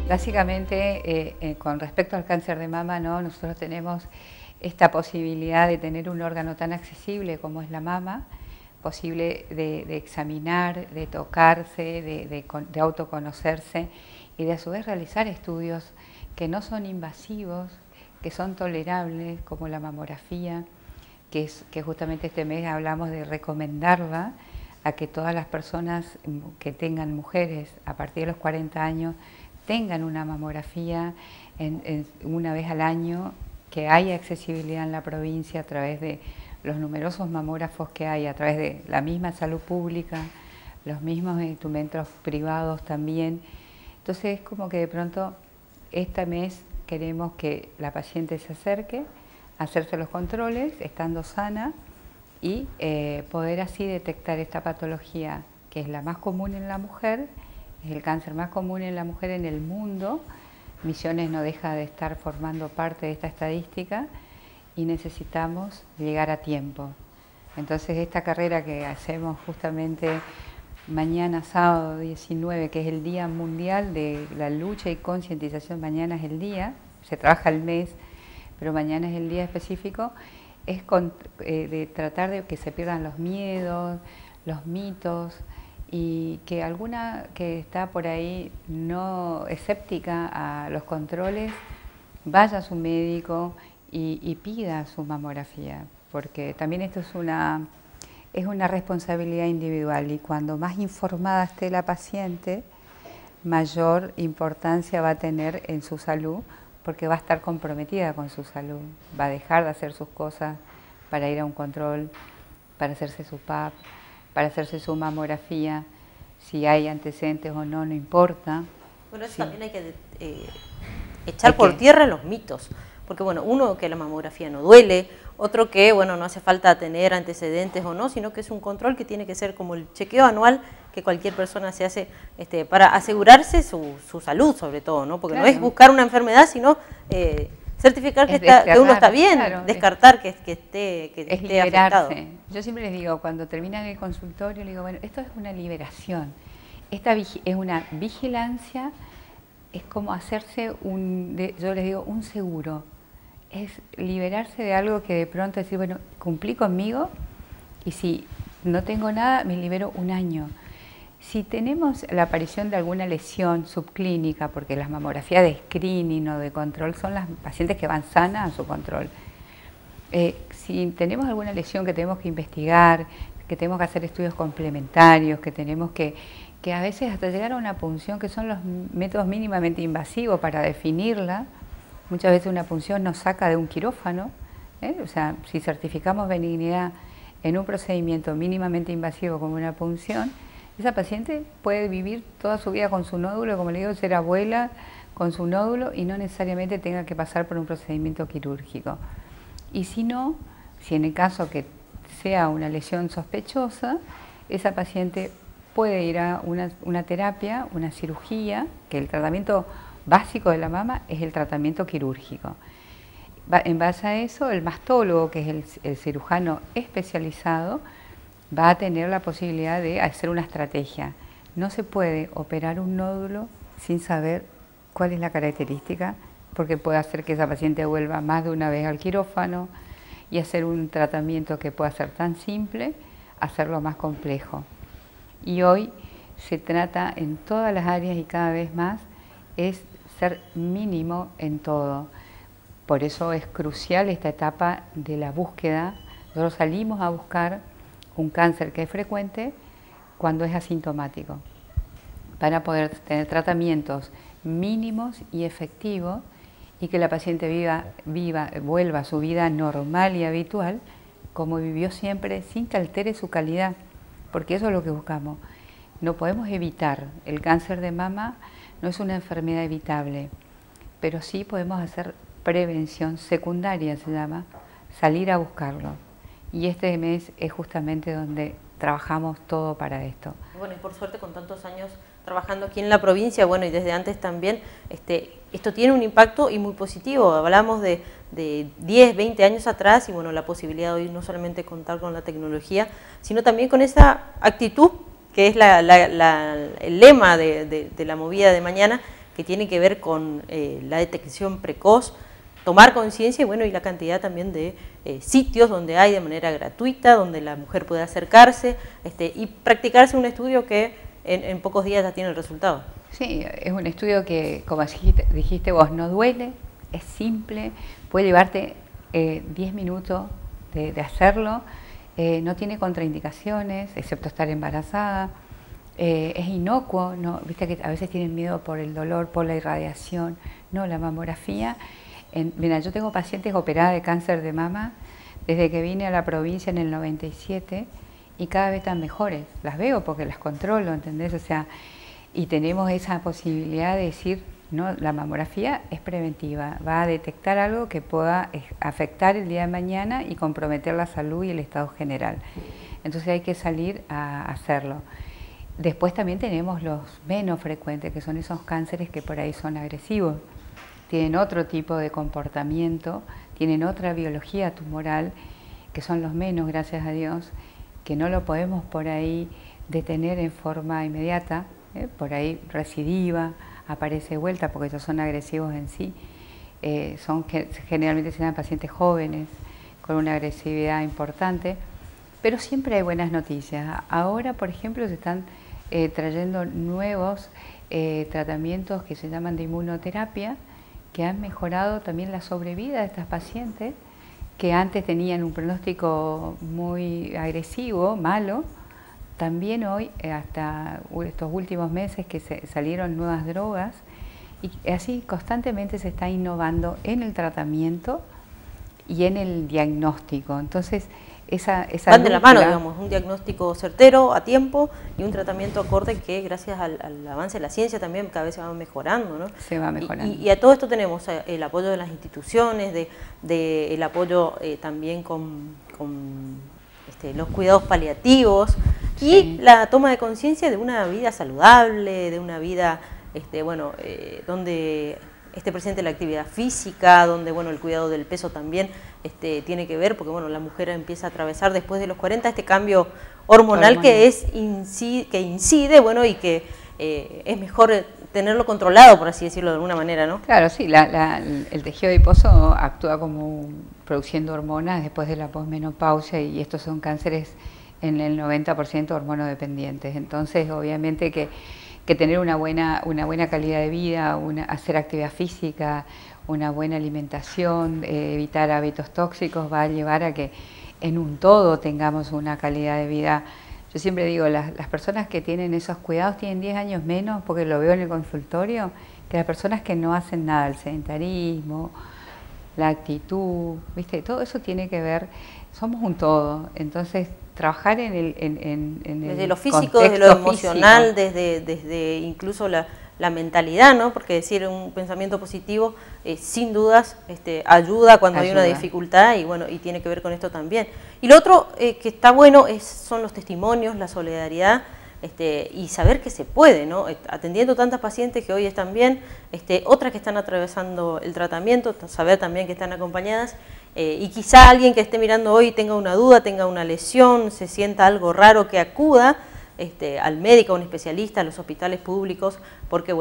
Básicamente, con respecto al cáncer de mama, ¿no? Nosotros tenemos esta posibilidad de tener un órgano tan accesible como es la mama, posible de examinar, de tocarse, de autoconocerse y de a su vez realizar estudios que no son invasivos, que son tolerables, como la mamografía, que justamente este mes hablamos de recomendarla a que todas las personas que tengan mujeres a partir de los 40 años tengan una mamografía una vez al año, que haya accesibilidad en la provincia a través de los numerosos mamógrafos que hay, a través de la misma salud pública, los mismos instrumentos privados también. Entonces es como que de pronto este mes queremos que la paciente se acerque a hacerse los controles, estando sana, y poder así detectar esta patología que es la más común en la mujer, es el cáncer más común en la mujer en el mundo. Misiones no deja de estar formando parte de esta estadística y necesitamos llegar a tiempo. Entonces esta carrera que hacemos justamente mañana sábado 19, que es el Día Mundial de la Lucha y Concientización, mañana es el día, se trabaja el mes, pero mañana es el día específico, es de tratar de que se pierdan los miedos, los mitos, y que alguna que está por ahí no escéptica a los controles, vaya a su médico y pida su mamografía, porque también esto es una responsabilidad individual, y cuando más informada esté la paciente, mayor importancia va a tener en su salud, porque va a estar comprometida con su salud, va a dejar de hacer sus cosas para ir a un control, para hacerse su PAP, para hacerse su mamografía, si hay antecedentes o no, no importa. Bueno, eso sí. También hay que echar por tierra los mitos, porque bueno, uno, que la mamografía no duele, otro que bueno, no hace falta tener antecedentes o no, sino que es un control que tiene que ser como el chequeo anual que cualquier persona se hace para asegurarse su salud, sobre todo, ¿no? Porque claro, no es buscar una enfermedad, sino certificar que uno está bien, claro, descartar que esté afectado. Yo siempre les digo, cuando terminan el consultorio, les digo, bueno, esto es una liberación, esta es una vigilancia, es como hacerse yo les digo, un seguro, es liberarse de algo que de pronto decir, bueno, cumplí conmigo, y si no tengo nada, me libero un año. Si tenemos la aparición de alguna lesión subclínica, porque las mamografías de screening o de control son las pacientes que van sanas a su control. Si tenemos alguna lesión que tenemos que investigar, que tenemos que hacer estudios complementarios, que tenemos que a veces hasta llegar a una punción, que son los métodos mínimamente invasivos para definirla. Muchas veces una punción nos saca de un quirófano, o sea, si certificamos benignidad en un procedimiento mínimamente invasivo como una punción, esa paciente puede vivir toda su vida con su nódulo, como le digo, ser abuela con su nódulo y no necesariamente tenga que pasar por un procedimiento quirúrgico. Y si no, si en el caso que sea una lesión sospechosa, esa paciente puede ir a una terapia, una cirugía, que el tratamiento básico de la mama es el tratamiento quirúrgico. En base a eso, el mastólogo, que es el cirujano especializado, va a tener la posibilidad de hacer una estrategia. No se puede operar un nódulo sin saber cuál es la característica, porque puede hacer que esa paciente vuelva más de una vez al quirófano, y hacer un tratamiento que pueda ser tan simple, hacerlo más complejo. Y hoy se trata en todas las áreas, y cada vez más, es ser mínimo en todo. Por eso es crucial esta etapa de la búsqueda. Nosotros salimos a buscar un cáncer que es frecuente cuando es asintomático, para poder tener tratamientos mínimos y efectivos, y que la paciente vuelva a su vida normal y habitual, como vivió siempre, sin que altere su calidad, porque eso es lo que buscamos. No podemos evitar, el cáncer de mama no es una enfermedad evitable, pero sí podemos hacer prevención secundaria, se llama, salir a buscarlo. Y este mes es justamente donde trabajamos todo para esto. Bueno, y por suerte con tantos años trabajando aquí en la provincia, bueno, y desde antes también, esto tiene un impacto y muy positivo. Hablamos de 10, 20 años atrás, y bueno, la posibilidad de hoy no solamente contar con la tecnología, sino también con esa actitud que es el lema de la movida de mañana, que tiene que ver con la detección precoz, tomar conciencia y bueno, y la cantidad también de sitios donde hay de manera gratuita, donde la mujer puede acercarse y practicarse un estudio que en pocos días ya tiene el resultado. Sí, es un estudio que, como dijiste vos, no duele, es simple, puede llevarte 10 minutos de hacerlo, no tiene contraindicaciones, excepto estar embarazada, es inocuo, ¿no? Viste que a veces tienen miedo por el dolor, por la irradiación. No, la mamografía, mira, yo tengo pacientes operadas de cáncer de mama desde que vine a la provincia en el 97 y cada vez están mejores, las veo porque las controlo, ¿entendés? O sea, y tenemos esa posibilidad de decir, no, la mamografía es preventiva, va a detectar algo que pueda afectar el día de mañana y comprometer la salud y el estado general. Entonces hay que salir a hacerlo. Después también tenemos los menos frecuentes, que son esos cánceres que por ahí son agresivos, tienen otro tipo de comportamiento, tienen otra biología tumoral, que son los menos, gracias a Dios, que no lo podemos por ahí detener en forma inmediata, por ahí recidiva, aparece de vuelta porque ellos son agresivos en sí, generalmente serán pacientes jóvenes con una agresividad importante, pero siempre hay buenas noticias. Ahora, por ejemplo, se están trayendo nuevos tratamientos que se llaman de inmunoterapia, que han mejorado también la sobrevida de estas pacientes, que antes tenían un pronóstico muy agresivo, malo. También hoy, hasta estos últimos meses que salieron nuevas drogas, y así constantemente se está innovando en el tratamiento y en el diagnóstico. Entonces, esa van de la mano, digamos, un diagnóstico certero, a tiempo, y un tratamiento acorde que gracias al avance de la ciencia también cada vez se va mejorando, ¿no? Se va mejorando. Y a todo esto tenemos el apoyo de las instituciones, el apoyo también con los cuidados paliativos, y la toma de conciencia de una vida saludable, de una vida donde esté presente la actividad física, donde el cuidado del peso también tiene que ver, porque la mujer empieza a atravesar después de los 40 este cambio hormonal que incide, y que es mejor tenerlo controlado, por así decirlo de alguna manera, ¿no? Claro, sí, el tejido adiposo actúa como produciendo hormonas después de la posmenopausia, y estos son cánceres en el 90% hormonodependientes. Entonces, obviamente que tener una buena calidad de vida, hacer actividad física, una buena alimentación, evitar hábitos tóxicos, va a llevar a que en un todo tengamos una calidad de vida. Yo siempre digo, las personas que tienen esos cuidados tienen 10 años menos, porque lo veo en el consultorio, que las personas que no hacen nada, el sedentarismo, la actitud, ¿viste? Todo eso tiene que ver, somos un todo. Entonces, trabajar desde lo físico, desde lo emocional, desde incluso la mentalidad, ¿no? Porque decir un pensamiento positivo sin dudas ayuda cuando hay una dificultad, y tiene que ver con esto también. Y lo otro que está bueno son los testimonios, la solidaridad, y saber que se puede, ¿no? Atendiendo tantas pacientes que hoy están bien, otras que están atravesando el tratamiento, saber también que están acompañadas, y quizá alguien que esté mirando hoy tenga una duda, tenga una lesión, se sienta algo raro, que acuda al médico, a un especialista, a los hospitales públicos, porque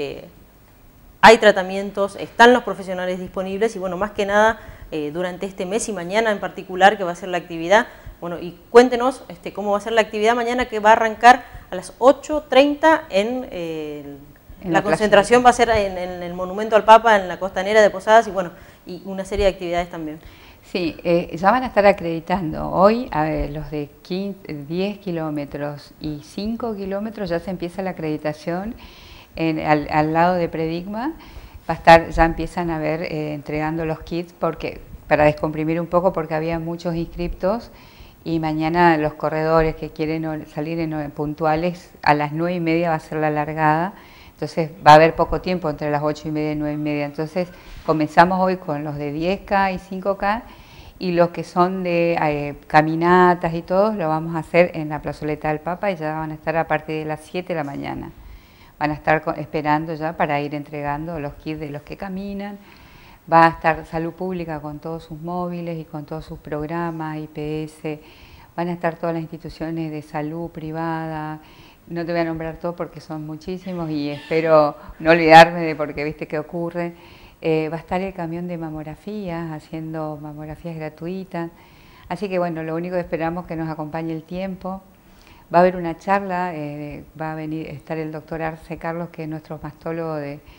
hay tratamientos, están los profesionales disponibles, y más que nada durante este mes y mañana en particular, que va a ser la actividad. Y cuéntenos cómo va a ser la actividad mañana, que va a arrancar a las 8:30 en la concentración, va a ser en el Monumento al Papa, en la Costanera de Posadas, y una serie de actividades también. Sí, ya van a estar acreditando. Hoy, los de 10 kilómetros y 5 kilómetros ya se empieza la acreditación al lado de Predigma. Ya empiezan a ver entregando los kits para descomprimir un poco, porque había muchos inscriptos, y mañana los corredores que quieren salir puntuales, a las 9:30 va a ser la largada. Entonces va a haber poco tiempo entre las 8:30 y 9:30. Entonces comenzamos hoy con los de 10K y 5K, y los que son de caminatas y todos lo vamos a hacer en la Plazoleta del Papa, y ya van a estar a partir de las 7 de la mañana. Van a estar esperando ya para ir entregando los kits de los que caminan. Va a estar Salud Pública con todos sus móviles y con todos sus programas, IPS. Van a estar todas las instituciones de salud privada, no te voy a nombrar todo porque son muchísimos y espero no olvidarme de porque viste que ocurre. Va a estar el camión de mamografías, haciendo mamografías gratuitas. Así que bueno, lo único que esperamos es que nos acompañe el tiempo. Va a haber una charla, va a venir estar el doctor Arce Carlos, que es nuestro mastólogo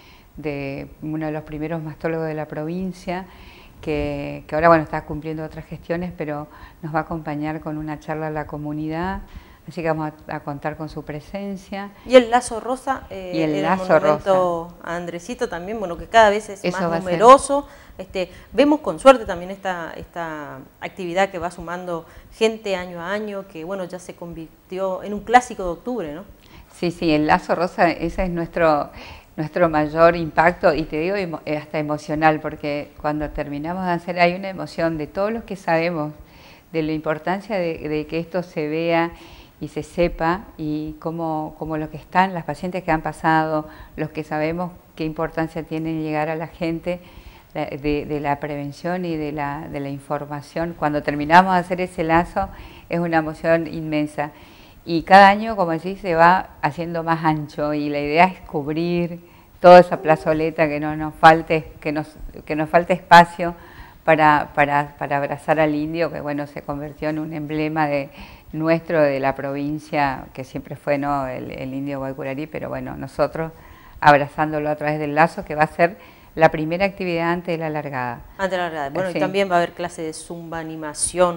uno de los primeros mastólogos de la provincia, que ahora bueno está cumpliendo otras gestiones, pero nos va a acompañar con una charla a la comunidad. Así que vamos a contar con su presencia. Y el lazo rosa, y el lazo monumento a Andresito también, bueno, que cada vez es más numeroso. Vemos con suerte también esta actividad que va sumando gente año a año, que bueno, ya se convirtió en un clásico de octubre, ¿no? Sí, sí, el lazo rosa, ese es nuestro mayor impacto, y te digo hasta emocional, porque cuando terminamos de hacer hay una emoción de todos los que sabemos de la importancia de que esto se vea y se sepa, y como los que están, las pacientes que han pasado, los que sabemos qué importancia tiene llegar a la gente de la prevención y de la información. Cuando terminamos de hacer ese lazo es una emoción inmensa. Y cada año, como decís, se va haciendo más ancho y la idea es cubrir toda esa plazoleta, que no nos falte, que nos falte espacio para abrazar al indio, que bueno, se convirtió en un emblema nuestro de la provincia, que siempre fue, ¿no?, el indio Guaycurarí, pero bueno, nosotros abrazándolo a través del lazo, que va a ser la primera actividad antes de la largada. Antes de la largada. Bueno, sí. Y también va a haber clase de zumba, animación,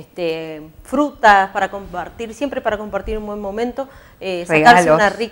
frutas para compartir, siempre para compartir un buen momento, sacarse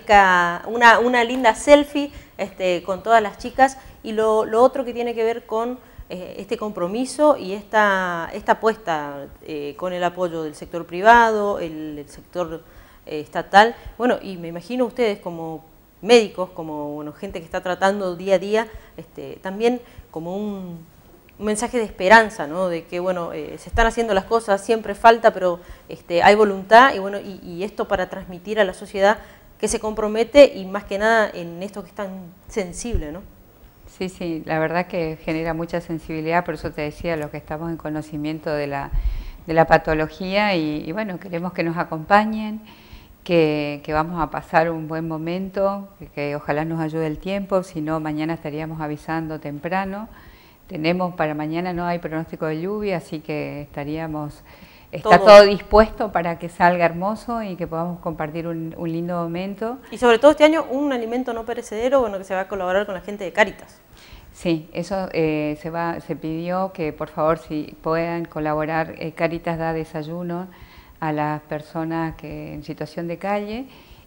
una linda selfie con todas las chicas, y lo otro que tiene que ver con este compromiso y esta apuesta con el apoyo del sector privado, el sector estatal. Bueno, y me imagino ustedes como médicos, como gente que está tratando día a día, también como un mensaje de esperanza, ¿no? De que bueno, se están haciendo las cosas, siempre falta, pero hay voluntad, y bueno, y esto para transmitir a la sociedad que se compromete, y más que nada en esto que es tan sensible, ¿no? Sí, sí, la verdad que genera mucha sensibilidad, por eso te decía, los que estamos en conocimiento de la patología, y bueno, queremos que nos acompañen, que vamos a pasar un buen momento, que ojalá nos ayude el tiempo, si no mañana estaríamos avisando temprano. Tenemos para mañana, no hay pronóstico de lluvia, así que está todo dispuesto para que salga hermoso y que podamos compartir un lindo momento. Y sobre todo este año un alimento no perecedero, bueno, que se va a colaborar con la gente de Cáritas. Sí, eso se pidió que por favor si puedan colaborar. Cáritas da desayuno a las personas en situación de calle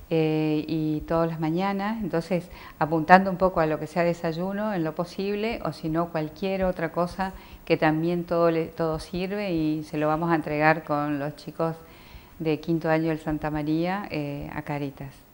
y todas las mañanas, entonces apuntando un poco a lo que sea desayuno en lo posible, o si no cualquier otra cosa, que también todo sirve, y se lo vamos a entregar con los chicos de quinto año del Santa María a Cáritas.